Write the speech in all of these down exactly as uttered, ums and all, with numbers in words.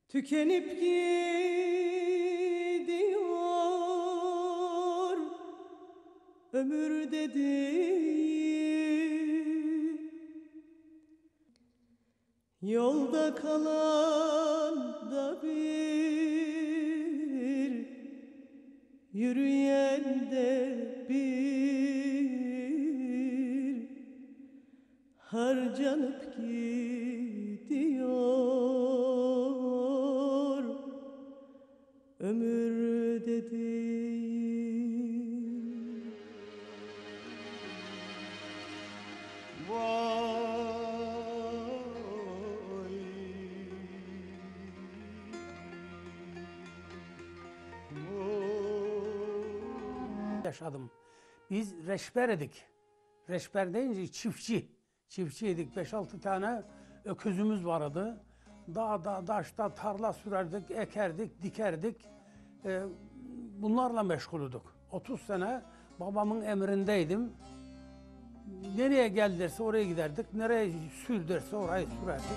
Tükenip gidiyor ömür dediğim, yolda kalan da bir, yürüyen de bir, harcanıp gidiyor ömür dediğim. Vay, yaşadım. Biz reşber idik. Reşber deyince çiftçi. Çiftçiydik. Beş altı tane öküzümüz vardı. Dağda, daşta tarla sürerdik, ekerdik, dikerdik. Ee, bunlarla meşguldük. otuz sene babamın emrindeydim. Nereye gel derse oraya giderdik. Nereye sür derse orayı sürerdik.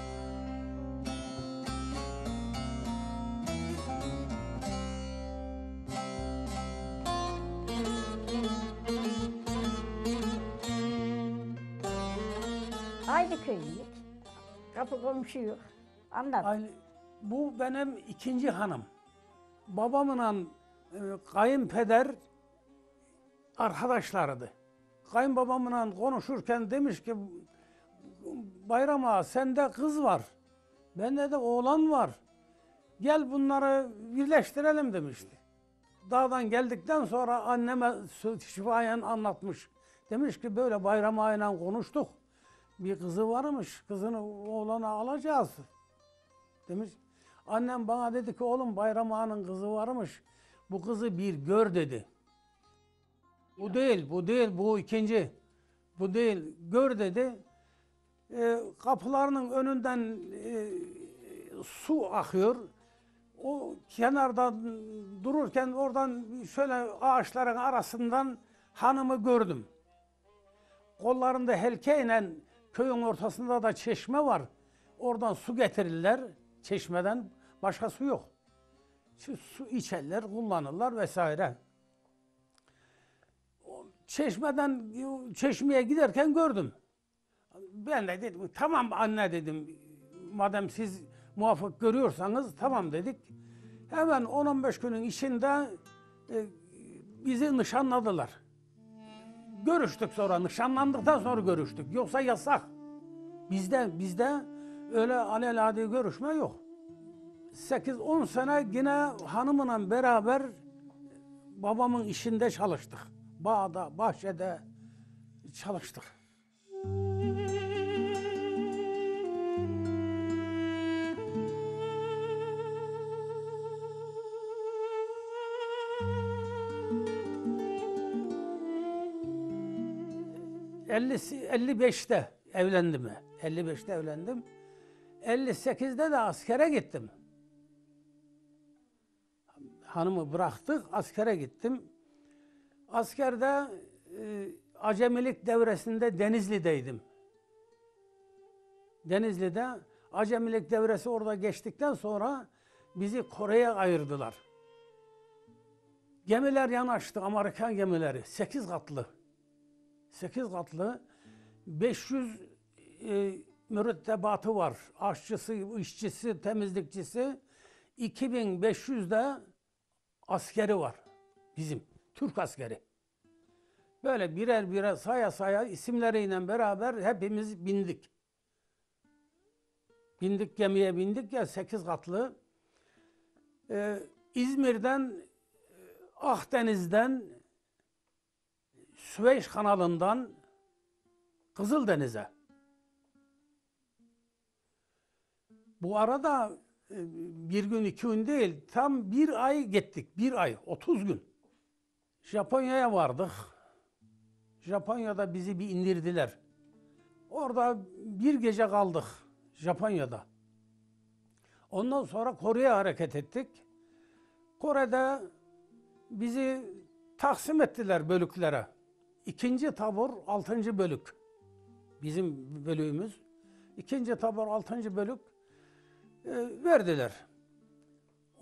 Aynı köylüyük. Kapı komşuyuk. Anlat. Aynı, bu benim ikinci hanım. Babamla e, kayınpeder arkadaşlarıydı. Kayınbabamla konuşurken demiş ki, Bayram Ağa sende kız var, bende de oğlan var. Gel bunları birleştirelim demişti. Dağdan geldikten sonra anneme şifayen anlatmış. Demiş ki böyle Bayram Ağa'yla konuştuk. Bir kızı varmış, kızını oğlana alacağız demiş. Annem bana dedi ki oğlum Bayram Ağa'nın kızı varmış. Bu kızı bir gör dedi. Bu değil, bu değil, bu ikinci. Bu değil, gör dedi. E, kapılarının önünden e, su akıyor. O kenarda dururken oradan şöyle ağaçların arasından hanımı gördüm. Kollarında helkeyle köyün ortasında da çeşme var. Oradan su getirirler. Çeşmeden başka su yok. Şu su içerler, kullanırlar vesaire. Çeşmeden çeşmeye giderken gördüm. Ben de dedim tamam anne dedim. Madem siz muvaffak görüyorsanız tamam dedik. Hemen on on beş günün içinde e, bizi nişanladılar. Görüştük sonra, nişanlandıktan sonra görüştük. Yoksa yasak. Bizde bizde öyle alelade görüşme yok. sekiz on sene yine hanımla beraber babamın işinde çalıştık. Bağda, bahçede çalıştık. elli beşte evlendim. elli beşte evlendim. elli sekizde de askere gittim. Hanımı bıraktık, askere gittim. Askerde e, acemilik devresinde Denizli'deydim. Denizli'de acemilik devresi orada geçtikten sonra bizi Kore'ye ayırdılar. Gemiler yanaştı, Amerikan gemileri, sekiz katlı. sekiz katlı, beş yüz e, mürettebatı var. Aşçısı, işçisi, temizlikçisi, iki bin beş yüz de askeri var. Bizim, Türk askeri. Böyle birer birer saya saya isimleriyle beraber hepimiz bindik. Bindik gemiye bindik ya sekiz katlı. Ee, İzmir'den, Akdeniz'den, Süveyş kanalından Kızıldeniz'e. Bu arada bir gün iki gün değil, tam bir ay gittik. Bir ay, otuz gün. Japonya'ya vardık. Japonya'da bizi bir indirdiler. Orada bir gece kaldık Japonya'da. Ondan sonra Kore'ye hareket ettik. Kore'de bizi taksim ettiler bölüklere. İkinci tabur, altıncı bölük. Bizim bölüğümüz. İkinci tabur, altıncı bölük e, verdiler.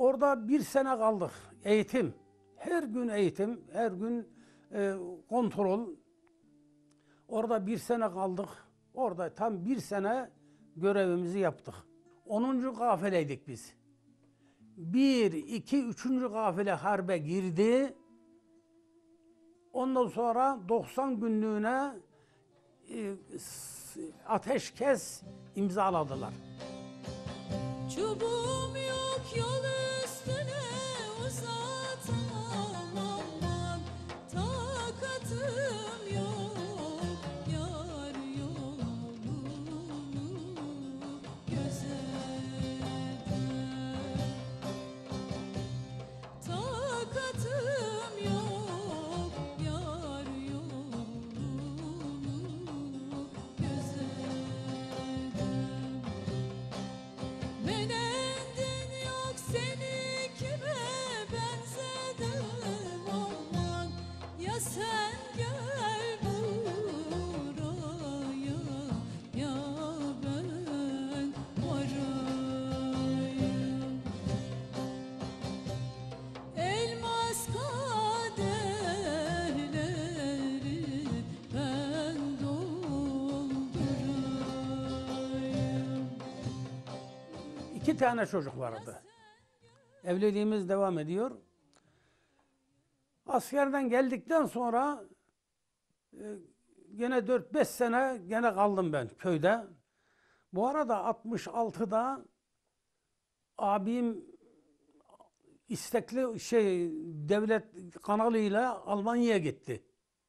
Orada bir sene kaldık. Eğitim. Her gün eğitim, her gün e, kontrol. Orada bir sene kaldık. Orada tam bir sene görevimizi yaptık. Onuncu kafilaydık biz. Bir, iki, üçüncü kafile harbe girdi. Ondan sonra doksan günlüğüne e, ateşkes imzaladılar. Çubuğum yok yol üstüne uzatamam aman, takatım yok yar yolunu gözetem. Takatım yok yar yolunu gözetem. Menendin yok seni kime benzedim aman, ya sen gel buraya ya ben varayım. Elmas kadehleri ben doldurayım. İki tane çocuk vardı. Evliliğimiz devam ediyor. Askerden geldikten sonra e, gene dört beş sene gene kaldım ben köyde. Bu arada altmış altıda abim istekli şey devlet kanalıyla Almanya'ya gitti.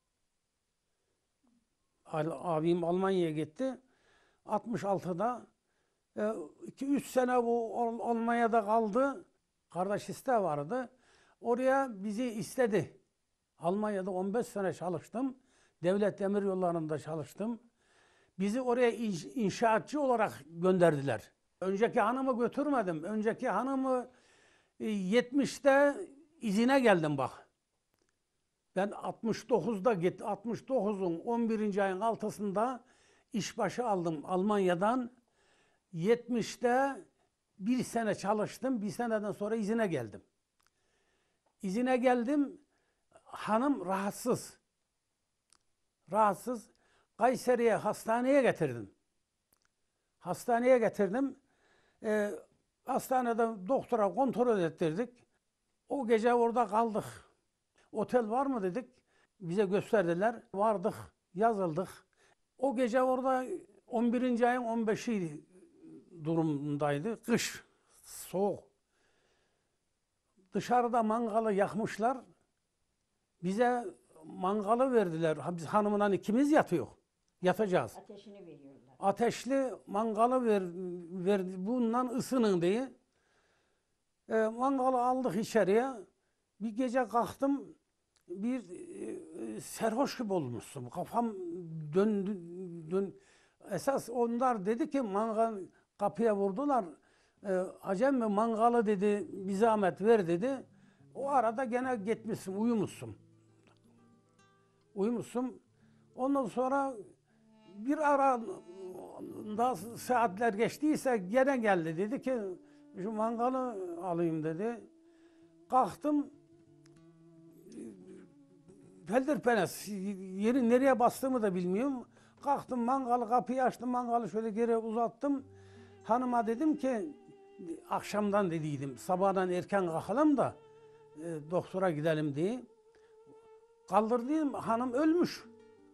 Al- Abim Almanya'ya gitti. altmış altıda iki üç sene bu Al- Almanya'da kaldı. Kardeşisi de vardı. Oraya bizi istedi. Almanya'da on beş sene çalıştım. Devlet demir yollarında çalıştım. Bizi oraya inş- inşaatçı olarak gönderdiler. Önceki hanımı götürmedim. Önceki hanımı e, yetmişte izine geldim bak. Ben altmış dokuzda git altmış dokuzun on birinci ayın altısında işbaşı aldım Almanya'dan. yetmişte bir sene çalıştım. Bir seneden sonra izine geldim. İzine geldim. Hanım rahatsız. Rahatsız. Kayseri'ye hastaneye getirdim. Hastaneye getirdim. Ee, hastanede doktora kontrol ettirdik. O gece orada kaldık. Otel var mı dedik. Bize gösterdiler. Vardık. Yazıldık. O gece orada on birinci ayın on beşi durumdaydı. Kış. Soğuk. Dışarıda mangalı yakmışlar. Bize mangalı verdiler. Ha, biz hanımla ikimiz yatıyor. Yatacağız. Ateşini veriyorlar. Ateşli mangalı ver, verdi. Bundan ısının diye. E, mangalı aldık içeriye. Bir gece kalktım. Bir e, serhoş gibi olmuşsun. Kafam döndü. Dön. Esas onlar dedi ki mangal kapıya vurdular. E, Acem mi mangalı dedi, bir zahmet ver dedi. O arada gene gitmişsin, uyumuşsun. Uyumuşsun. Ondan sonra bir ara daha saatler geçtiyse gene geldi. Dedi ki şu mangalı alayım dedi. Kalktım. Feldirpenes, yeri nereye bastığımı da bilmiyorum. Kalktım mangalı, kapıyı açtım, mangalı şöyle geri uzattım. Hanıma dedim ki, akşamdan dediydim, sabahdan erken kalkalım da e, doktora gidelim diye. Kaldırdım, hanım ölmüş.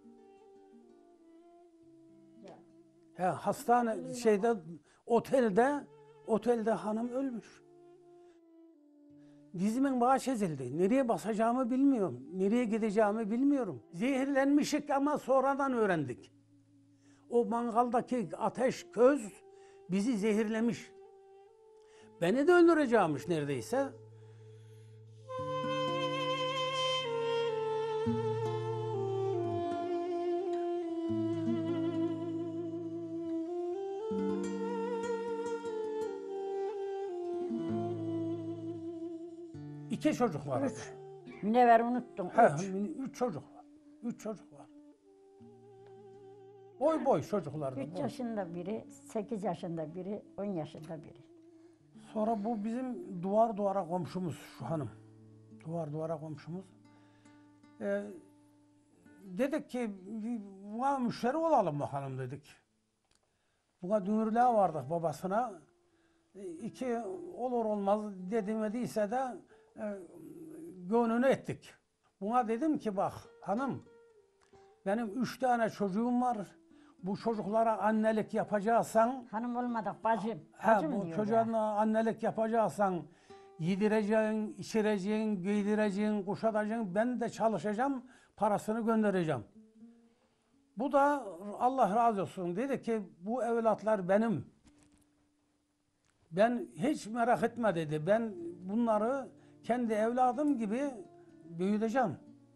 He, hastane şeyde, otelde, otelde hanım ölmüş. Dizimin baş ezildi. Nereye basacağımı bilmiyorum. Nereye gideceğimi bilmiyorum. Zehirlenmişik ama sonradan öğrendik. O mangaldaki ateş, köz bizi zehirlemiş. Beni de öldüreceğimiş neredeyse. İki çocuk var. Üç. Ne ver unuttum. He, Üç. üç çocuk var. Üç çocuk var. Boy boy çocuklar da. Üç boy. yaşında biri, sekiz yaşında biri, on yaşında biri. Sonra bu bizim duvar duvara komşumuz şu hanım. Duvar duvara komşumuz. Ee, dedik ki buna müşteri olalım bakalım dedik. Buna dünürlüğe vardık babasına. E, iki olur olmaz dedimediyse de e, gönlünü ettik. Buna dedim ki bak hanım, benim üç tane çocuğum var. Bu çocuklara annelik yapacaksan, Hanım olmadık bacım. ha, Bacım bu diyor çocuğuna annelik yapacaksan yedireceksin, içireceksin, giydireceksin, kuşatacaksın. Ben de çalışacağım, parasını göndereceğim. Bu da Allah razı olsun dedi ki bu evlatlar benim. Ben hiç merak etme dedi. Ben bunları kendi evladım gibi büyüteceğim.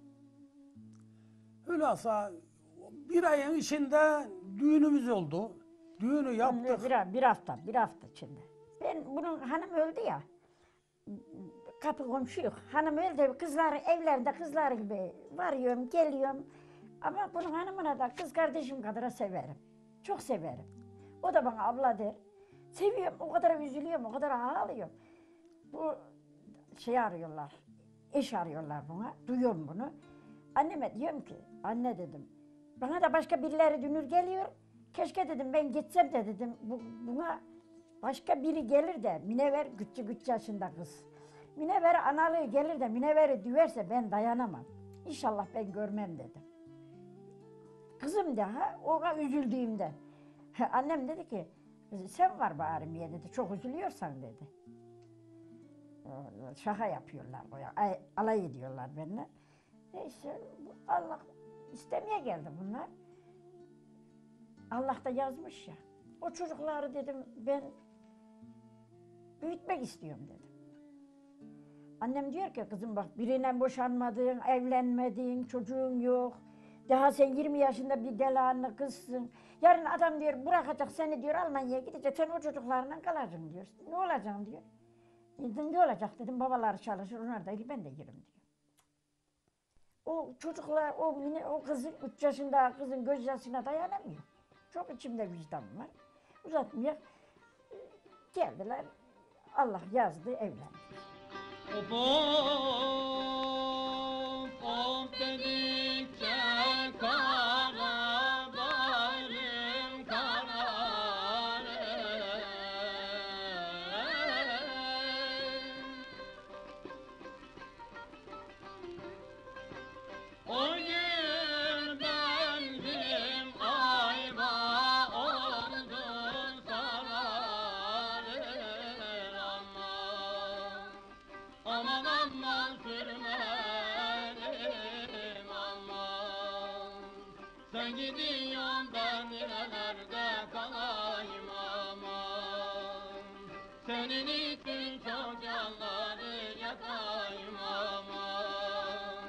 Hülasa bir ayın içinde düğünümüz oldu. Düğünü yaptık. Bir, bir hafta, bir hafta içinde. Ben bunun hanım öldü ya. Kapı komşuyuk. Hanım öldü. Kızları evlerinde kızlar gibi varıyorum, geliyorum. Ama bunun hanımına da kız kardeşim kadar severim. Çok severim. O da bana abla der. Seviyorum, o kadar üzülüyorum, o kadar ağlıyorum. Bu şey arıyorlar, eş arıyorlar buna. Duyuyorum bunu. Anneme diyorum ki, anne dedim. Bana da başka birileri dünür geliyor. Keşke dedim ben gitsem de dedim. Bu, buna başka biri gelir de Minever güççü güç yaşında kız. Minever analığı gelir de Minever'i düverse ben dayanamam. İnşallah ben görmem dedim. Kızım daha ona üzüldüğümde. Annem dedi ki sen var bari diye dedi. Çok üzülüyorsan dedi. Şaka yapıyorlar boya. Alay ediyorlar benimle. Neyse Allah istemeye geldi bunlar. Allah da yazmış ya. O çocukları dedim ben büyütmek istiyorum dedim. Annem diyor ki kızım bak birine boşanmadın, evlenmedin, çocuğun yok. Daha sen yirmi yaşında bir delikanlı kızsın. Yarın adam diyor bırakacak seni diyor Almanya'ya gidecek. Sen o çocuklarla kalacaksın diyor. Ne olacaksın diyor. Dedim ne olacak dedim babaları çalışır onlar da iyi ben de yerim diyor. O çocuklar o yine o kızın üç yaşında kızın göz yaşına dayanamıyor. Çok içimde vicdan var. Uzatmıyor. Geldiler. Allah yazdı evlendi. Of of dedikçe kara bağrım kararır. O gün bendim ayva oldu sararır aman. Aman aman sürmenim aman. Sen gidiyorsun ben nerelerde kalayım aman. Senin için çok canları yakayım aman.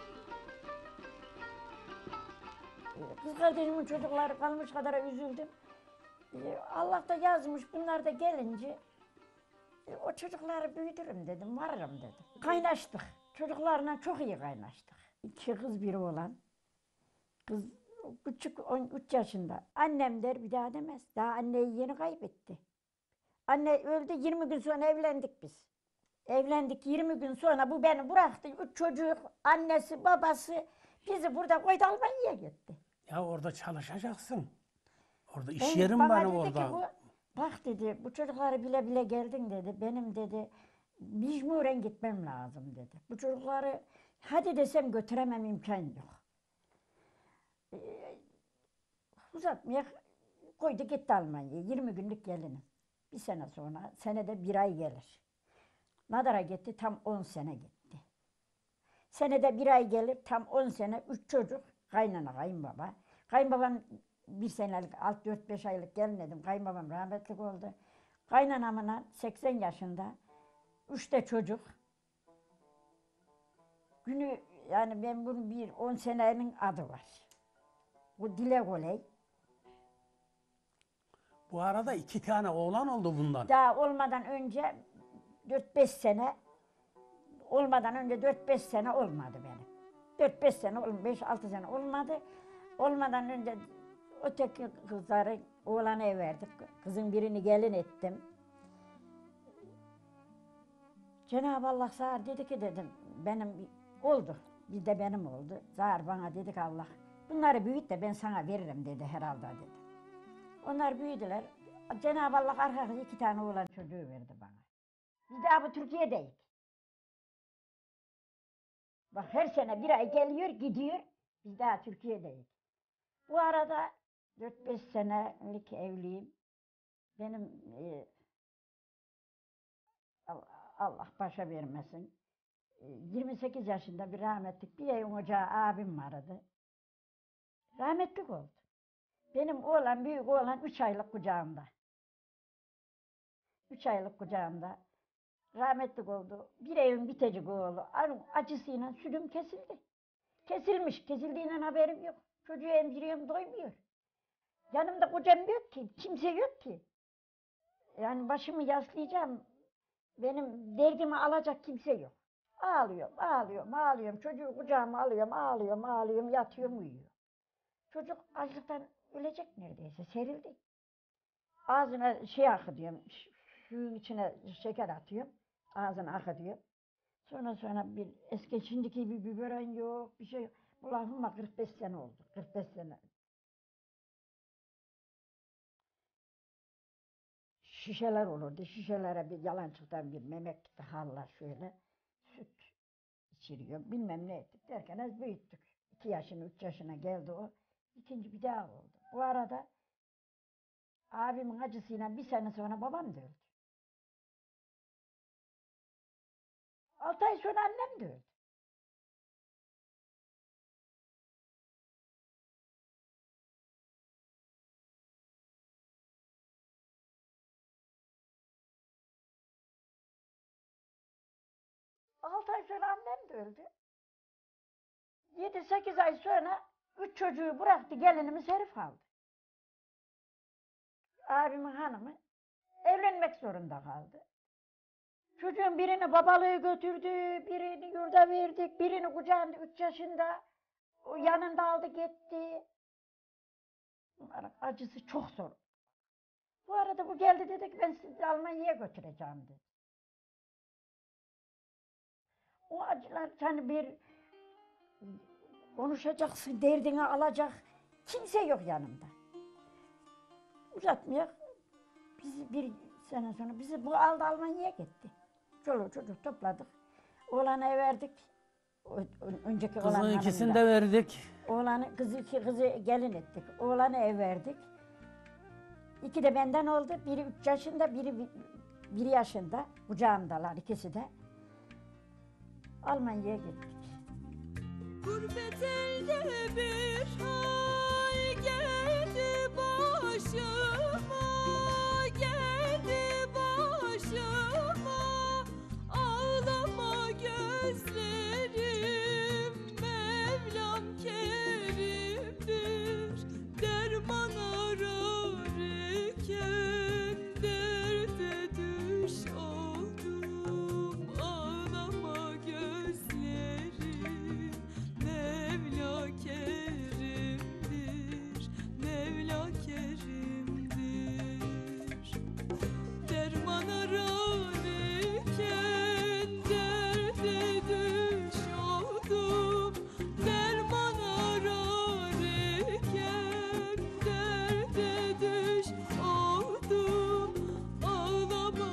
Kız kardeşimin çocukları kalmış kadar üzüldüm. Ee, Allah da yazmış bunlar da gelince e, o çocukları büyütürüm dedim, varırım dedim. Kaynaştık. Çocuklarla çok iyi kaynaştık. İki kız biri olan. Kız küçük on üç yaşında. Annem der bir daha demez. Daha anneyi yeni kaybetti. Anne öldü yirmi gün sonra evlendik biz. Evlendik yirmi gün sonra bu beni bıraktı. Üç çocuk, annesi, babası bizi burada koydu Almanya'ya gitti. Ya orada çalışacaksın. Orada iş Ben- yerim bana var dedi ki orada. bu, bak dedi bu çocukları bile bile geldin dedi. Benim dedi mecburen gitmem lazım dedi. Bu çocukları hadi desem götüremem imkan yok. Ee, uzatmaya koydu gitti Almanya'ya. yirmi günlük gelinim. Bir sene sonra senede bir ay gelir. Nadara gitti tam on sene gitti. Senede bir ay gelir tam on sene üç çocuk kaynana kayınbaba. Kayınbabam bir senelik alt dört beş aylık gelin dedim. Kayınbabam rahmetli oldu. Kaynanamla seksen yaşında üçte çocuk. Günü yani ben bunun bir on senenin adı var. Bu Dilek Oley. Bu arada iki tane oğlan oldu bundan. Daha olmadan önce dört beş sene olmadan önce dört beş sene olmadı benim. dört beş sene olmadı, beş altı sene olmadı. Olmadan önce öteki kızları oğlanı verdik. Kızın birini gelin ettim. Cenab-ı Allah zar dedi ki dedim, benim oldu, bir de benim oldu. Zar bana dedi ki Allah, bunları büyüt de ben sana veririm dedi herhalde dedi. Onlar büyüdüler. Cenab-ı Allah arkadaşlar iki tane oğlan çocuğu verdi bana. Biz daha bu Türkiye'deyiz. Bak her sene bir ay geliyor gidiyor, biz daha Türkiye'deyiz. Bu arada dört beş senelik evliyim. Benim e, Allah başa vermesin. E, yirmi sekiz yaşında bir rahmetlik bir evin ocağı abim vardı. Rahmetlik oldu. Benim oğlan, büyük oğlan üç aylık kucağımda. Üç aylık kucağımda. Rahmetlik oldu. Bir evin bitecik oğlu. Acısıyla sütüm kesildi. Kesilmiş. Kesildiğinden haberim yok. Çocuğu emziriyorum doymuyor. Yanımda kocam yok ki. Kimse yok ki. Yani başımı yaslayacağım. Benim derdimi alacak kimse yok. Ağlıyorum, ağlıyorum, ağlıyorum. Çocuğu kucağıma alıyorum, ağlıyorum, ağlıyorum. Yatıyorum, uyuyor. Çocuk açlıktan ölecek neredeyse. Serildi. Ağzına şey akıtıyorum. Suyun içine şeker atıyorum. Ağzına akıtıyorum. Sonra sonra bir eski şimdiki bir biberon yok, bir şey yok. Bu lafıma kırk beş sene oldu. kırk beş sene. Şişeler olurdu. Şişelere bir yalancıktan bir memek hallar şöyle. Süt içiriyor. Bilmem ne ettik derken az büyüttük. İki yaşına, üç yaşına geldi o. İkinci bir daha oldu. Bu arada abimin acısıyla bir sene sonra babam da öldü. Altı ay sonra annem de öldü. Altı ay sonra annem de öldü. Yedi sekiz ay sonra üç çocuğu bıraktı, gelinimiz herif aldı. Abimin hanımı evlenmek zorunda kaldı. Çocuğun birini babalığı götürdü, birini yurda verdik, birini kucağında üç yaşında, o yanında aldı gitti. Bunların acısı çok zor. Bu arada bu geldi dedi ki ben sizi Almanya'ya götüreceğim dedi. O acılar hani bir konuşacaksın, derdini alacak kimse yok yanımda. Uzatmıyor. Bizi bir sene sonra bizi bu aldı Almanya'ya gitti. Çoluk çocuk topladık. Oğlanı verdik. O, önceki Kızın oğlan ikisini hanımda. de verdik. Oğlanı, kızı, kızı gelin ettik. Oğlanı ev verdik. İki de benden oldu. Biri üç yaşında, biri bir, bir yaşında. Kucağımdalar ikisi de. Almanya'ya gittik. Gurbet elde bir ay geldi başıma, geldi başıma. Ağlama gözlerim, Mevlam kerimdir. Derman ararken derde düş oldum. Ağlama gözlerim, Mevla kerimdir, Mevla kerimdir. Derman ararken derde düş oldum. Derman ararken derde düş oldum. Ağlama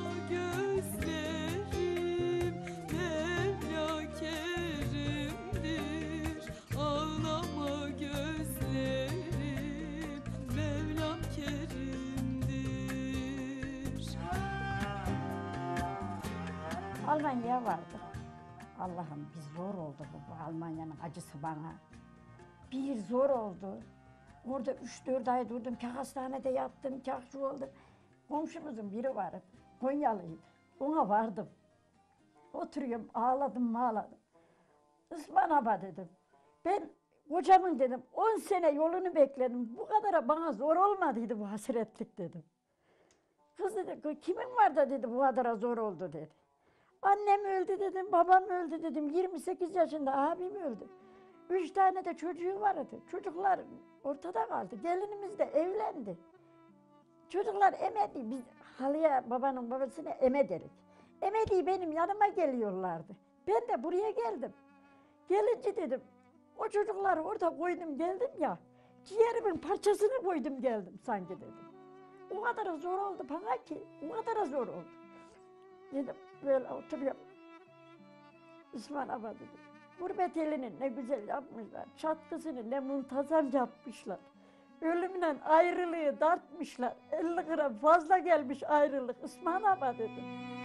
gözlerim, Mevla kerimdir. Ağlama gözlerim, Mevlam kerimdir. Almanya'ya vardık. Allah'ım bir zor oldu bu, bu Almanya'nın acısı bana. Bir zor oldu. Orada üç dört ay durdum, kah hastanede yattım, kah şu oldu. Komşumuzun biri vardı, Konyalıydı. Ona vardım. Oturuyorum, ağladım ağladım. Osman Aba dedim. Ben kocamın dedim, on sene yolunu bekledim. Bu kadar bana zor olmadıydı bu hasretlik dedim. Kız dedi, kimin var da dedi bu kadar zor oldu dedi. Annem öldü dedim, babam öldü dedim. yirmi sekiz yaşında abim öldü. Üç tane de çocuğu vardı. Çocuklar ortada kaldı. Gelinimiz de evlendi. Çocuklar emedi. Biz halıya babanın babasına eme derik. Emedi benim yanıma geliyorlardı. Ben de buraya geldim. Gelince dedim, o çocukları orada koydum geldim ya, ciğerimin parçasını koydum geldim sanki dedim. O kadar zor oldu bana ki, o kadar zor oldu. Dedim, böyle oturuyorum. İsmail Aba dedim, gurbet elini ne güzel yapmışlar, çatkısını ne muntazam yapmışlar. Ölümle ayrılığı dartmışlar, elli gram fazla gelmiş ayrılık İsmail Aba dedim.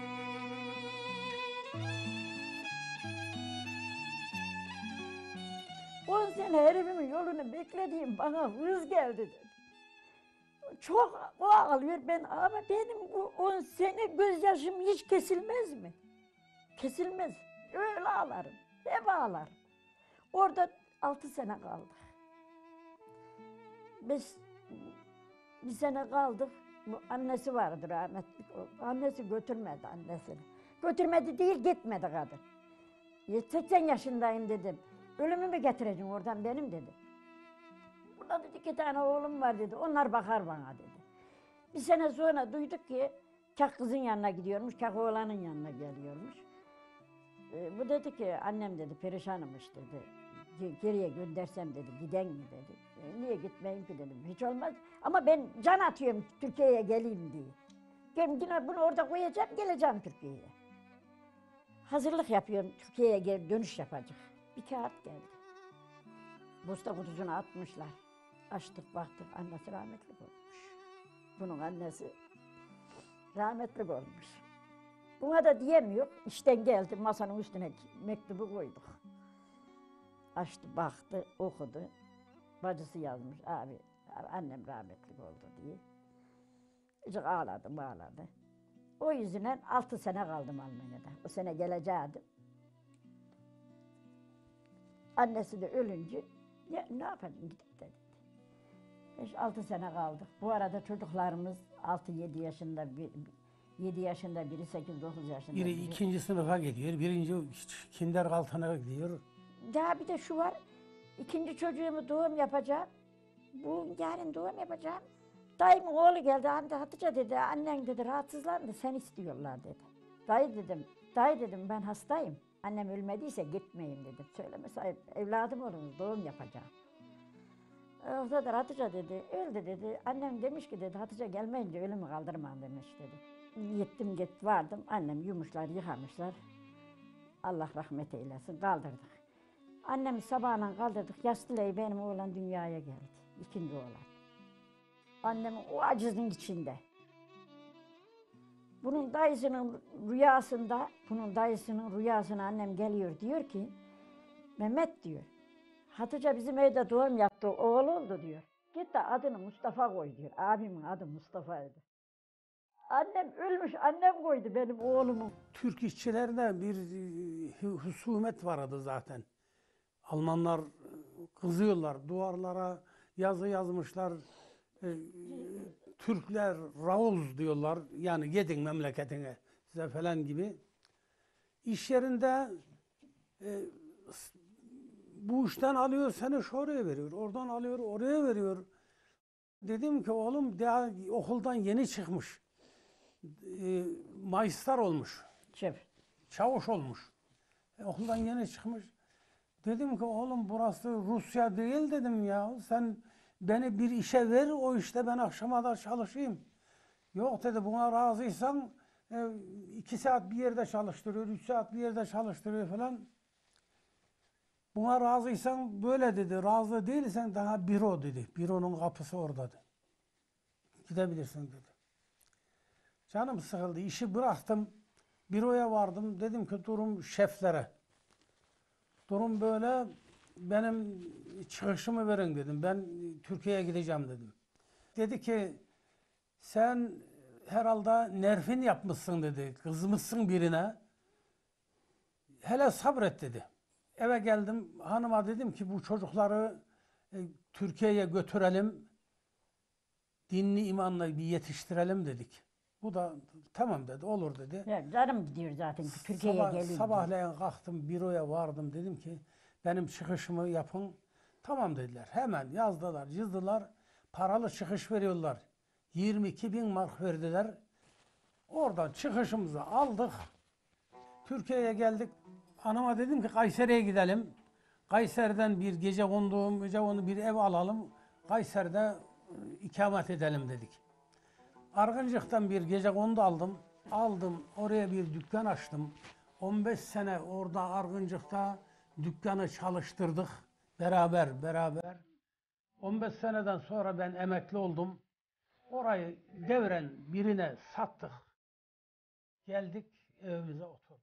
On sene herifimin yolunu beklediğim bana hız geldi dedi. Çok o ağlıyor ben ama benim bu on sene gözyaşım hiç kesilmez mi? Kesilmez. Öyle ağlarım. Hep ağlarım. Orada altı sene kaldık. Biz bir sene kaldık. Bu annesi vardı rahmetli. Annesi götürmedi annesini. Götürmedi değil gitmedi kadın. seksen yaşındayım dedim. Ölümümü getireceksin oradan benim dedi. Burada dedi iki tane oğlum var dedi. Onlar bakar bana dedi. Bir sene sonra duyduk ki kak kızın yanına gidiyormuş, kak oğlanın yanına geliyormuş. Ee, bu dedi ki annem dedi perişanmış dedi. Ge- Geriye göndersem dedi giden mi dedi. E, niye gitmeyeyim ki dedim. Hiç olmaz. Ama ben can atıyorum Türkiye'ye geleyim diye. Ben yine bunu orada koyacağım geleceğim Türkiye'ye. Hazırlık yapıyorum Türkiye'ye geri dönüş yapacak. Bir kağıt geldi. Posta kutusuna atmışlar. Açtık baktık annesi rahmetli olmuş. Bunun annesi rahmetli olmuş. Buna da diyemiyor. İşten geldi masanın üstüne mektubu koyduk. Açtı baktı okudu. Bacısı yazmış abi annem rahmetli oldu diye. Çok ağladı bağladı. O yüzünden altı sene kaldım Almanya'da. O sene geleceğim. Annesi de ölünce ne, ne yapalım gidip de dedi. Beş altı sene kaldık. Bu arada çocuklarımız altı yedi yaşında, bir, yedi yaşında biri, sekiz dokuz yaşında Biri biri. ikinci sınıfa gidiyor, birinci kindergarten'a gidiyor. Daha bir de şu var, ikinci çocuğumu doğum yapacağım. Bu yarın doğum yapacağım. Dayımın oğlu geldi, anne Hatice dedi, annen dedi rahatsızlandı, sen istiyorlar dedi. Dayı dedim, dayı dedim ben hastayım. Annem ölmediyse gitmeyin dedim. Söyleme sahip, evladım olunuz, doğum yapacağım. O da Hatice dedi, öldü dedi. Annem demiş ki dedi, Hatice gelmeyince ölümü kaldırmam demiş dedi. Gittim git vardım, annem yumuşlar, yıkamışlar. Allah rahmet eylesin, kaldırdık. Annemi sabahına kaldırdık, Yastılay'ı benim oğlan dünyaya geldi. İkinci oğlan. Annemin o acızın içinde. Bunun dayısının rüyasında, bunun dayısının rüyasına annem geliyor diyor ki, Mehmet diyor, Hatice bizim evde doğum yaptı, oğul oldu diyor. Git de adını Mustafa koy diyor. Abimin adı Mustafa'ydı. Annem ölmüş, annem koydu benim oğlumu. Türk işçilerine bir e, husumet vardı zaten. Almanlar kızıyorlar, duvarlara yazı yazmışlar. E, Türkler rauz diyorlar, yani yedin memleketine size falan gibi. İş yerinde e, bu işten alıyor seni şuraya veriyor, oradan alıyor oraya veriyor. Dedim ki oğlum daha okuldan yeni çıkmış. E, Mayıstar olmuş. Şef. Çavuş olmuş. E, okuldan yeni çıkmış. Dedim ki oğlum burası Rusya değil dedim ya. Sen beni bir işe ver, o işte ben akşama da çalışayım. Yok dedi, buna razıysan e, iki saat bir yerde çalıştırıyor, üç saat bir yerde çalıştırıyor falan. Buna razıysan böyle dedi, razı değilsen daha büro dedi. Büronun kapısı orada dedi. Gidebilirsin dedi. Canım sıkıldı, işi bıraktım. Büroya vardım, dedim ki durum şeflere. Durum böyle, benim çıkışımı verin dedim. Ben Türkiye'ye gideceğim dedim. Dedi ki sen herhalde nerfin yapmışsın dedi. Kızmışsın birine. Hele sabret dedi. Eve geldim, hanıma dedim ki bu çocukları e, Türkiye'ye götürelim. Dinli imanla bir yetiştirelim dedik. Bu da tamam dedi, olur dedi. Ya, canım gidiyor zaten Türkiye'ye Sabah, geliyor. sabahleyin kalktım, büroya vardım, dedim ki benim çıkışımı yapın. Tamam dediler. Hemen yazdılar, yazdılar. Paralı çıkış veriyorlar. yirmi iki bin mark verdiler. Oradan çıkışımızı aldık. Türkiye'ye geldik. Hanıma dedim ki Kayseri'ye gidelim. Kayseri'den bir gece konduğum, gece onu bir ev alalım. Kayseri'de e, ikamet edelim dedik. Argıncık'tan bir gece kondu aldım. Aldım, oraya bir dükkan açtım. on beş sene orada Argıncık'ta dükkanı çalıştırdık. Beraber, beraber. on beş seneden sonra ben emekli oldum. Orayı devren birine sattık. Geldik, evimize oturduk.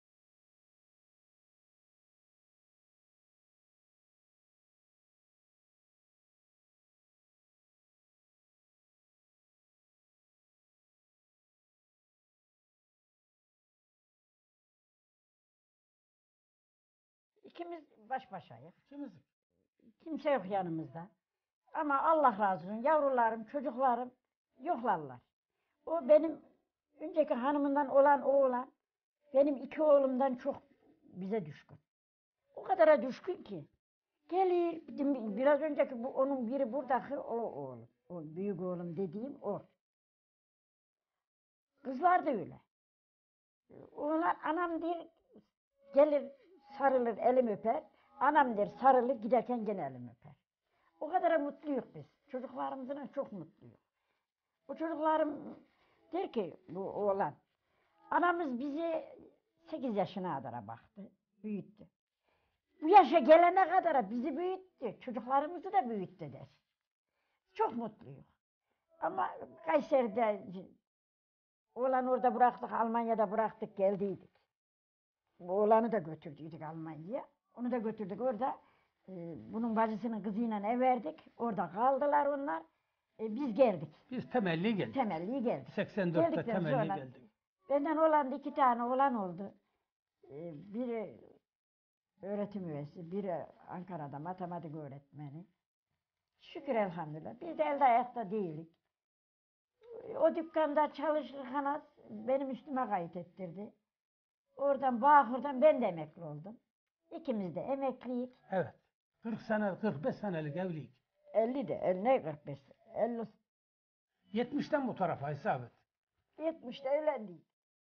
İkimiz baş başayız. İkimiz. Kimse yok yanımızda. Ama Allah razı olsun yavrularım, çocuklarım yoklarlar. O benim önceki hanımından olan oğlan benim iki oğlumdan çok bize düşkün. O kadara düşkün ki. Gelir, biraz önceki bu, onun biri buradaki o oğlum. O büyük oğlum dediğim o. Kızlar da öyle. Oğlan anam der, gelir sarılır elim öper. Anam der sarılır giderken gene elim öper. O kadar mutluyuz biz. Çocuklarımızla çok mutluyuz. O çocuklarım der ki bu oğlan. Anamız bizi sekiz yaşına kadar baktı, büyüttü. Bu yaşa gelene kadar bizi büyüttü, çocuklarımızı da büyüttü der. Çok mutluyuz. Ama Kayseri'de oğlanı orada bıraktık, Almanya'da bıraktık, geldiydik. Bu oğlanı da götürdüydük Almanya'ya. Onu da götürdük orada. E, bunun bacısının kızıyla ev verdik. Orada kaldılar onlar. E, biz geldik. Biz temelli geldik. Temelli geldik. seksen dörtte Geldikten temelli sonra geldik. benden olan da iki tane oğlan oldu. E, biri öğretim üyesi, biri Ankara'da matematik öğretmeni. Şükür elhamdülillah. Biz de elde ayakta değilik. O dükkanda çalışırken benim üstüme kayıt ettirdi. Oradan Bağkur'dan ben de emekli oldum. İkimiz de emekliyiz. Evet. kırk sene, kırk beş senelik evlilik. elli de, el ne kırk beş, elli, yetmişten bu tarafa hesap et. yetmişte evlendik.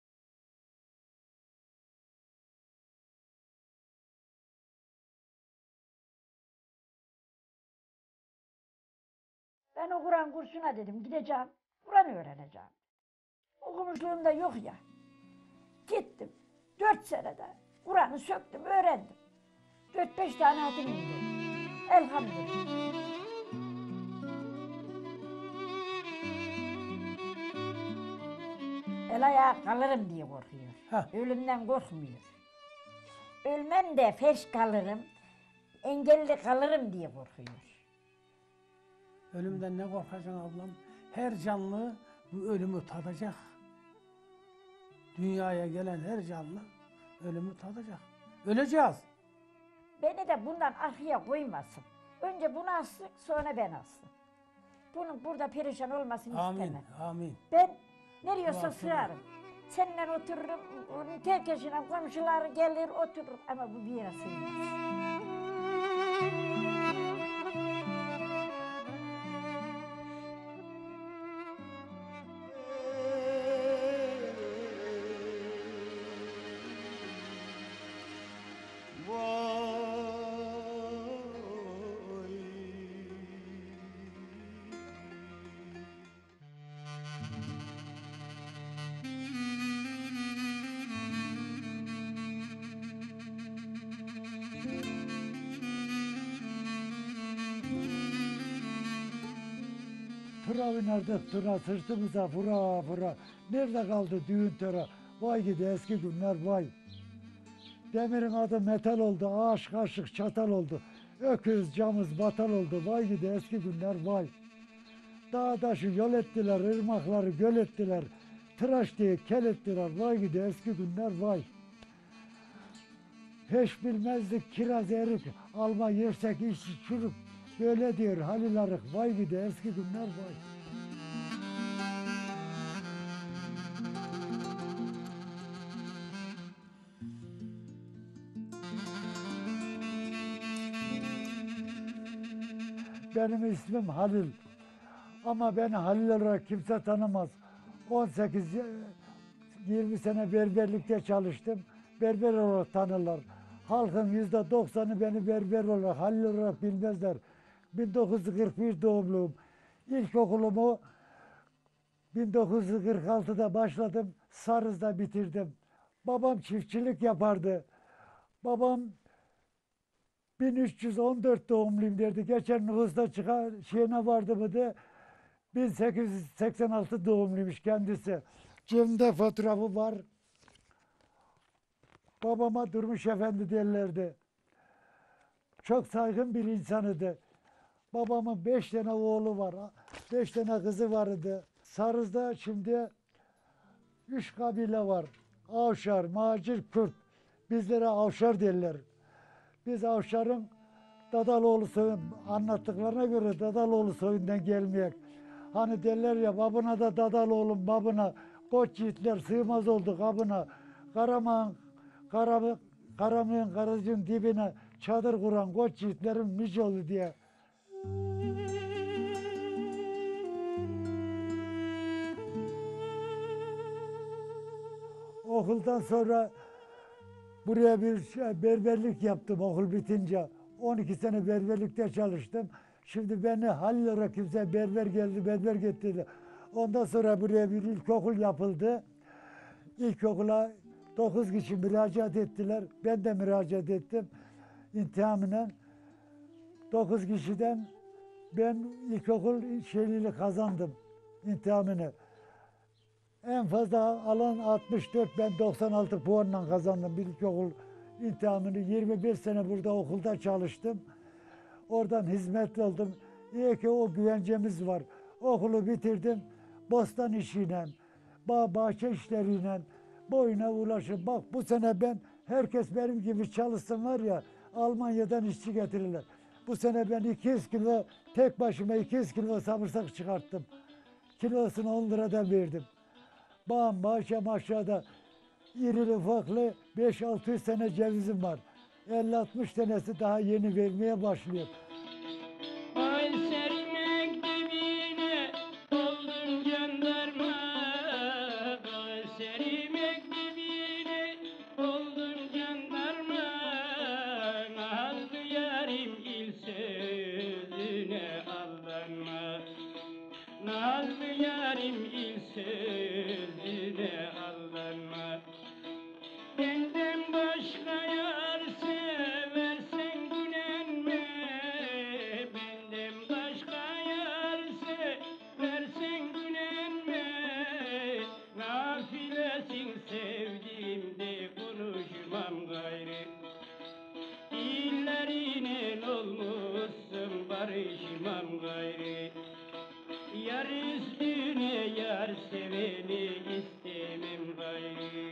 Ben o Kur'an kursuna dedim gideceğim, Kur'an öğreneceğim. Okumuşluğum da yok ya. Gittim, dört senede Kur'an'ı söktüm, öğrendim. Dört beş tane hatim indirdim. Elhamdülillah. El ayağa kalırım diye korkuyor. Heh. Ölümden korkmuyor. Ölmem de feş kalırım, engelli kalırım diye korkuyor. Ölümden ne korkacaksın ablam? Her canlı bu ölümü tadacak. Dünyaya gelen her canlı ölümü tadacak. Öleceğiz. Beni de bundan arkaya koymasın. Önce bunu alsın, sonra ben alsın. Bunun burada perişan olmasını Amin, istemem. amin. Ben nereye Duasını. sığarım. Seninle otururum, onun tek eşine komşuları gelir oturur ama bu bir yere sığmaz. Tıra oynardık, tıra sırtımıza vura vura. Nerede kaldı düğün töre? Vay gidi eski günler vay. Demirin adı metal oldu, ağaç kaşık çatal oldu. Öküz camız batal oldu, vay gidi eski günler vay. Dağ taşı yol ettiler, ırmakları göl ettiler. Tıraş diye kel ettiler, vay gidi eski günler vay. Hiç bilmezdik kiraz erik, alma yersek içi çürük. Böyle diyor Halil Arık, vay gidi eski günler vay. Benim ismim Halil. Ama beni Halil olarak kimse tanımaz. on sekiz yirmi sene berberlikte çalıştım. berber olarak tanırlar. Halkın yüzde doksanı beni berber olarak, Halil olarak bilmezler. bin dokuz yüz kırk bir doğumluyum. İlkokulumu bin dokuz yüz kırk altıda başladım, Sarız'da bitirdim. Babam çiftçilik yapardı. Babam bin üç yüz on dört doğumluyum derdi. Geçen nüfusta çıkar şeyine vardı mı de bin sekiz yüz seksen altı doğumluymuş kendisi. Cebimde fotoğrafı var. Babama Durmuş Efendi derlerdi. Çok saygın bir insanıydı. Babamın beş tane oğlu var, beş tane kızı vardı. Sarız'da şimdi üç kabile var. Avşar, Macir, Kürt. Bizlere Avşar derler. Biz Avşar'ın Dadaloğlu soyun, anlattıklarına göre Dadaloğlu soyundan gelmeyek. Hani derler ya, babına da Dadaloğlu'nun babına, koç yiğitler sığmaz oldu kabına. Karaman, Karamı, Karamığın karıcın dibine çadır kuran koç yiğitlerin nice oldu diye. Okuldan sonra buraya bir şey, berberlik yaptım okul bitince. on iki sene berberlikte çalıştım. Şimdi beni Halil olarak kimse berber geldi, berber getirdi. Ondan sonra buraya bir ilkokul yapıldı. İlkokula dokuz kişi müracaat ettiler. Ben de müracaat ettim intihamına. dokuz kişiden ben ilkokul şeyliğini kazandım intihamını. En fazla alan altmış dört, ben doksan altı puanla kazandım bir ilkokul intihamını. yirmi bir sene burada okulda çalıştım. Oradan hizmet oldum. İyi ki o güvencemiz var. Okulu bitirdim. Bostan işiyle, bağ bahçe işleriyle boyuna ulaşım. Bak bu sene ben, herkes benim gibi çalışsın var ya, Almanya'dan işçi getirirler. Bu sene ben iki yüz kilo, tek başıma iki yüz kilo samırsak çıkarttım. Kilosunu on liradan verdim. Bağım, bahçem aşağıda irili ufaklı beş altı yüz tane cevizim var. elli altmış tanesi daha yeni vermeye başlıyor. Kayseri mektebine oldum gönderme, Kayseri mektebine oldum gönderme, nazlı yarim il sözüne aldanma, nazlı yarim il sözüne aldanma. Benden başka yar seversen gülenme, benden başka yar seversen gülenme, nafilesin sevdiğimde konuşmam gayrı, dillerine olmuşsun barışmam gayrı, yar üstüne yar seveni istemem gayrı.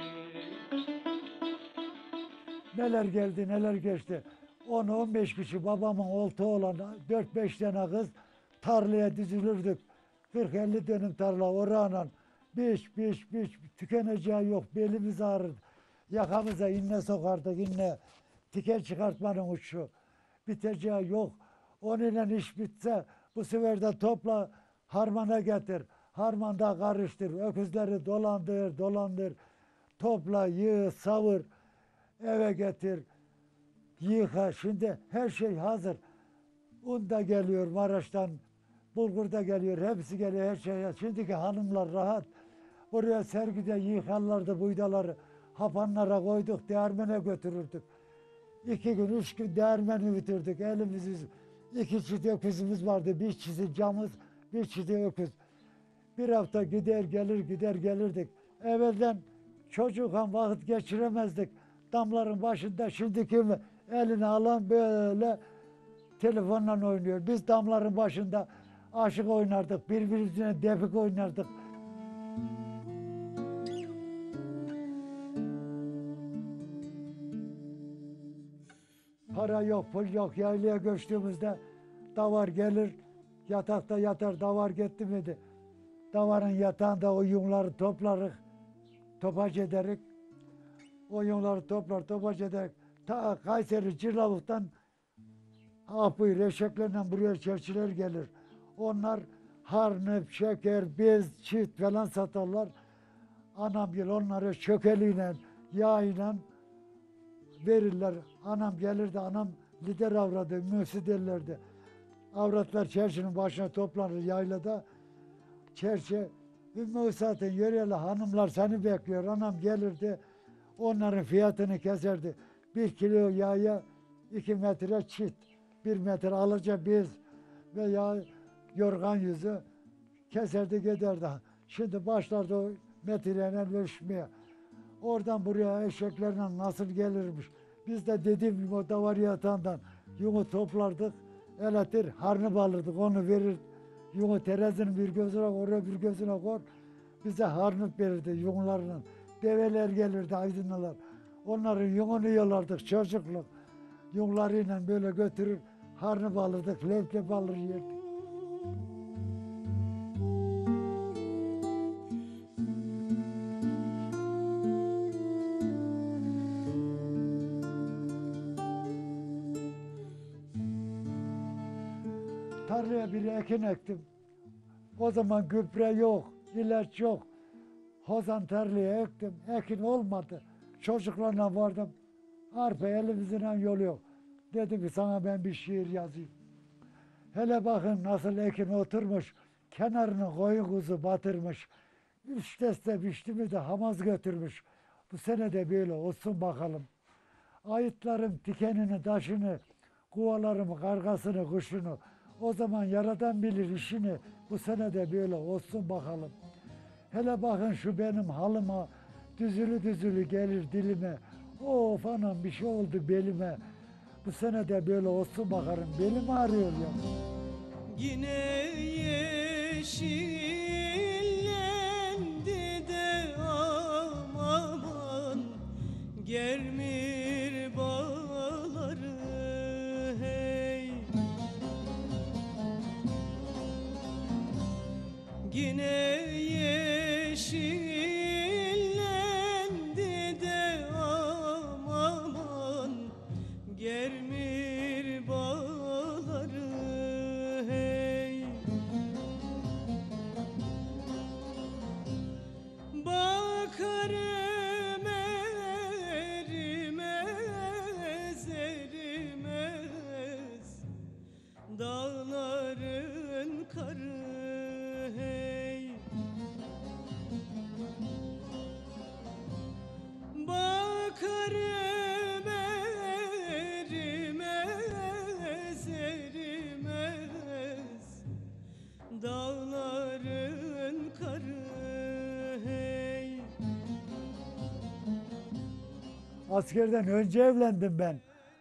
Neler geldi, neler geçti. on on beş kişi babamın olta olan dört beş tane kız tarlaya dizilirdik. kırk elli dönüm tarla orağına. Biç, biç, biç, tükeneceği yok. Belimiz ağrır. Yakamıza inne sokardık, inne. Tiken çıkartmanın uçu. Biteceği yok. Onunla iş bitse bu sefer de topla harmana getir. Harmanda karıştır. Öküzleri dolandır, dolandır. Topla, yığ, savur. Eve getir, yıka. Şimdi her şey hazır. Un da geliyor Maraş'tan, bulgur da geliyor, hepsi geliyor, her şey. Şimdiki hanımlar rahat. Oraya sergide yıkarlardı buğdaları. Hapanlara koyduk, değirmene götürürdük. İki gün, üç gün değirmeni bitirdik. Elimiz, yüz- iki çift öküzümüz vardı. Bir çift camız, bir çift öküz. Bir hafta gider gelir, gider gelirdik. Evvelden çocukken vakit geçiremezdik. Damların başında şimdiki eline alan böyle telefonla oynuyor. Biz damların başında aşık oynardık, birbirimize defik oynardık. Para yok, pul yok. Yaylaya göçtüğümüzde davar gelir, yatakta yatar, davar gitti miydi? Davarın yatağında o yungları toplarız, topaç ederik. O yungları toplar, topaç ederik. Ta Kayseri, Cirlavuk'tan Apı, reşeklerle buraya çerçiler gelir. Onlar harnıp, şeker, bez, çift falan satarlar. Anam gel onları çökeliyle yağıyla verirler. Anam gelirdi, anam lider avradı, müsi derlerdi. Avratlar çerçinin başına toplanır yaylada. Çerçe, Ümmü zaten yöreli hanımlar seni bekliyor. Anam gelirdi, onların fiyatını keserdi. Bir kilo yağa iki metre çit, bir metre alıca bez veya yorgan yüzü keserdi giderdi. Şimdi başlardı o metreyle ölçmeye. Oradan buraya eşeklerle nasıl gelirmiş. Biz de dediğim gibi o davar yatağından yumu toplardık. Eletir, harnı alırdık, onu verir. Yumu terazinin bir gözüne oraya bir gözüne koy. Bize harnıp verirdi yumlarla. Develer gelirdi aydınlılar. Onların yumunu yolardık çocukluk. Yumlarıyla böyle götürür, harnı alırdık, lep lep alır yerdik. Tarlaya bir ekin ektim. O zaman gübre yok, ilaç yok. Hozan tarlaya ektim, ekin olmadı. Çocuklarla vardım, arpa elimizden yol yok. Dedim ki sana ben bir şiir yazayım. Hele bakın nasıl ekin oturmuş, kenarını koyun kuzu batırmış. Üç deste biçtimi de hamaz götürmüş. Bu sene de böyle olsun bakalım. Ayıtlarım dikenini, taşını, kuvalarım kargasını, kuşunu. O zaman yaradan bilir işini, bu sene de böyle olsun bakalım. Hele bakın şu benim halıma, düzülü düzülü gelir dilime. Of anam bir şey oldu belime. Bu sene de böyle olsun bakalım, belim ağrıyor ya. Yine yeşillendi de aman germir bağları hey. Yine yeşillendi de aman germir bağları hey. Bakarım erimez erimez dağların karı hey. Bakarım erimez erimez dağların karı hey. Askerden önce evlendim ben.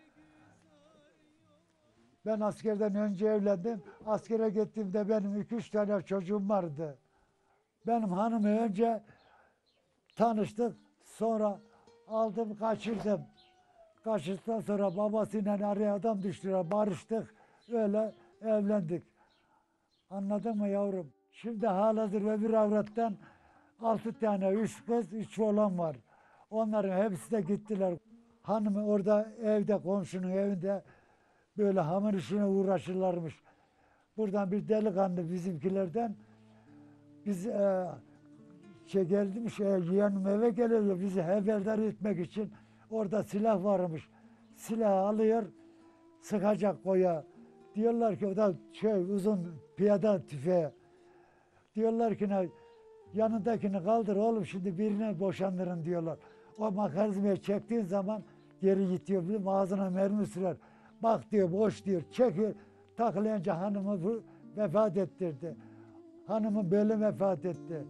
Ben askerden önce evlendim. Askere gittiğimde benim iki üç tane çocuğum vardı. Benim hanımı önce tanıştık. Sonra aldım kaçırdım. Kaçırdıktan sonra babasıyla araya adam düştüler. Barıştık. Öyle evlendik. Anladın mı yavrum? Şimdi halihazır öbür avrattan altı tane, üç kız, üç oğlan var. Onların hepsi de gittiler. Hanımı orada evde, komşunun evinde böyle hamur işine uğraşırlarmış. Buradan bir delikanlı bizimkilerden biz e, şey geldim, şey, yeğenim eve geliyor bizi haberdar etmek için. Orada silah varmış. Silahı alıyor, sıkacak koya. Diyorlar ki o da şey uzun piyada tüfeği. Diyorlar ki ne, yanındakini kaldır oğlum şimdi birine boşandırın diyorlar. O mekanizmayı çektiğin zaman geri gidiyor, bir ağzına mermi sürer. Bak diyor boş diyor, çekiyor. Taklayınca hanımı bu- vefat ettirdi. Hanımı böyle vefat etti.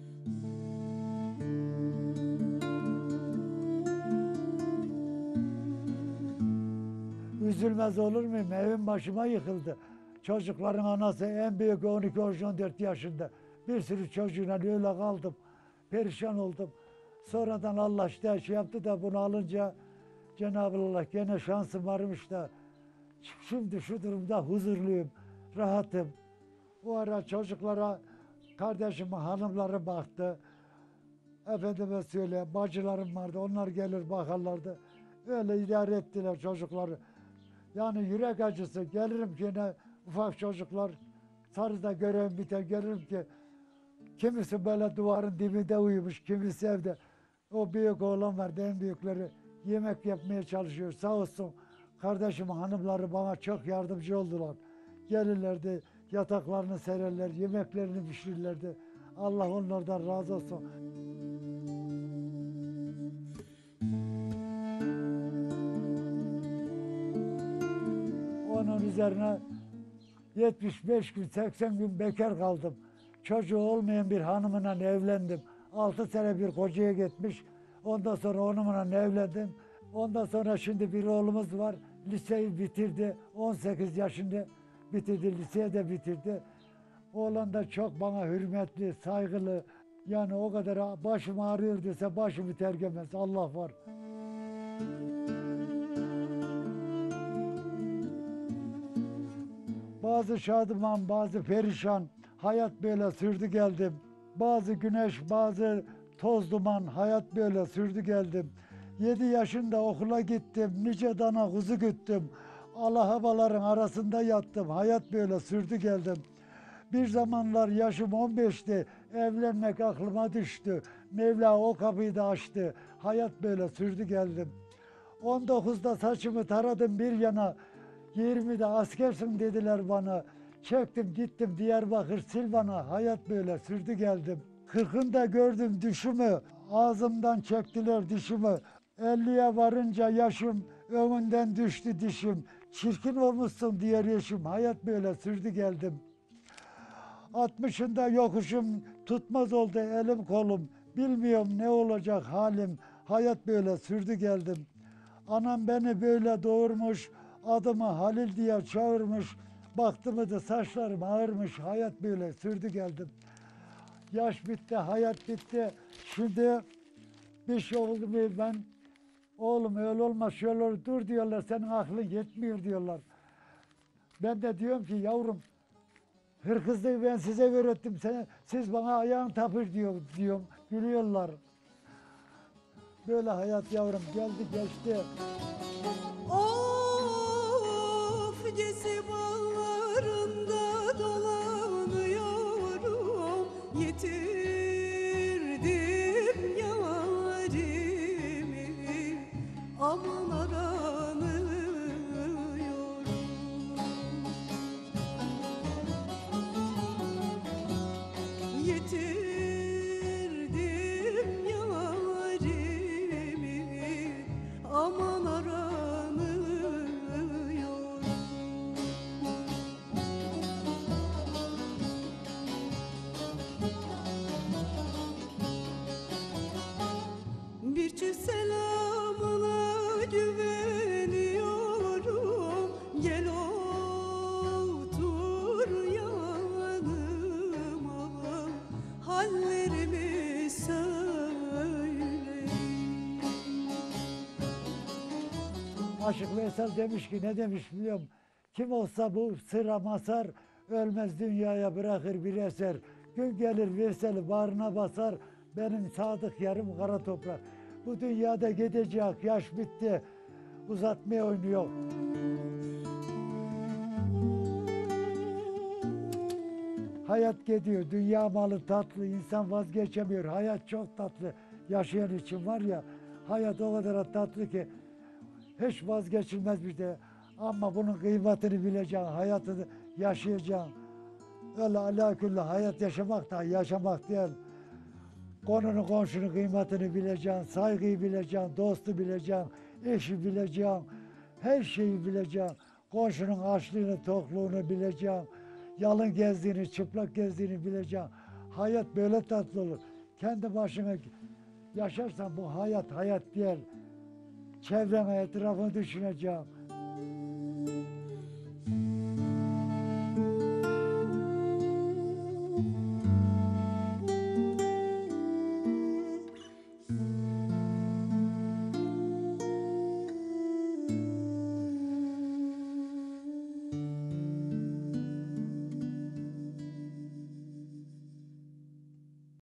Üzülmez olur muyum? Evim başıma yıkıldı. Çocukların anası en büyük on iki on dört yaşında. Bir sürü çocuğuna öyle kaldım. Perişan oldum. Sonradan Allah işte şey yaptı da bunu alınca Cenab-ı Allah gene şansım varmış da şimdi şu durumda huzurluyum, rahatım. O ara çocuklara kardeşimin hanımları baktı. Efendime söyle bacılarım vardı, onlar gelir bakarlardı. Öyle idare ettiler çocukları. Yani yürek acısı gelirim ki ne ufak çocuklar sarıda görevim biter gelirim ki kimisi böyle duvarın dibinde uyumuş, kimisi evde. O büyük oğlan var, en büyükleri yemek yapmaya çalışıyor. Sağ olsun kardeşimin hanımları bana çok yardımcı oldular. Gelirlerdi, yataklarını sererler, yemeklerini pişirirlerdi. Allah onlardan razı olsun. Onun üzerine yetmiş beş gün, seksen gün bekar kaldım. Çocuğu olmayan bir hanımla evlendim. altı sene bir kocaya gitmiş. Ondan sonra onunla evlendim. Ondan sonra şimdi bir oğlumuz var. Liseyi bitirdi. on sekiz yaşında bitirdi. Liseyi de bitirdi. Oğlan da çok bana hürmetli, saygılı. Yani o kadar başım ağrıyor dese başımı tergemez. Allah var. Bazı şadıman, bazı perişan. Hayat böyle sürdü geldim. Bazı güneş, bazı toz duman. Hayat böyle sürdü geldim. Yedi yaşında okula gittim. Nice dana kuzu güttüm. Alahabaların arasında yattım. Hayat böyle sürdü geldim. Bir zamanlar yaşım on beşti. Evlenmek aklıma düştü. Mevla o kapıyı da açtı. Hayat böyle sürdü geldim. on dokuzda saçımı taradım bir yana. yirmide askersin dediler bana. Çektim gittim Diyarbakır Silvan'a. Hayat böyle sürdü geldim. kırkında gördüm düşümü. Ağzımdan çektiler dişimi. elliye varınca yaşım önünden düştü dişim. Çirkin olmuşsun diğer yaşım. Hayat böyle sürdü geldim. altmışında yokuşum tutmaz oldu elim kolum. Bilmiyorum ne olacak halim. Hayat böyle sürdü geldim. Anam beni böyle doğurmuş. Adımı Halil diye çağırmış. Baktım da saçlarım ağırmış. Hayat böyle sürdü geldim. Yaş bitti, hayat bitti. Şimdi bir şey oldu mu ben, oğlum öyle olmaz şöyle olur, dur diyorlar, senin aklın yetmiyor diyorlar. Ben de diyorum ki yavrum, hırkızlığı ben size öğrettim, sen, siz bana ayağın tapır diyor, diyorum. Gülüyorlar. Böyle hayat yavrum, geldi geçti. Of gezi bağlarında dolanıyorum, yitirdim yarimi, aman aranıyorum. Yitirdim yarimi, aman aranıyorum. Bir çift selamına güveniyorum. Gel otur yanıma, hallerimi söyle. Aşık Veysel demiş ki, ne demiş biliyorum. Kim olsa bu sıra masar, ölmez dünyaya bırakır bir eser. Gün gelir Veysel'i bağrına basar, benim sadık yarım kara toprak. Bu dünyada gidecek, yaş bitti, uzatmaya oynuyor. Hayat gidiyor, dünya malı tatlı, insan vazgeçemiyor. Hayat çok tatlı, yaşayan için var ya, hayat o kadar tatlı ki hiç vazgeçilmez bir de. Ama bunun kıymetini bileceksin, hayatını yaşayacaksın. Öyle alakülle hayat yaşamak da yaşamak değil. Konunun komşunun kıymetini bileceksin, saygıyı bileceksin, dostu bileceksin, eşi bileceksin, her şeyi bileceksin. Komşunun açlığını, tokluğunu bileceksin, yalın gezdiğini, çıplak gezdiğini bileceksin. Hayat böyle tatlı olur. Kendi başına yaşarsan bu hayat hayat değil. Çevrene, etrafını düşüneceksin.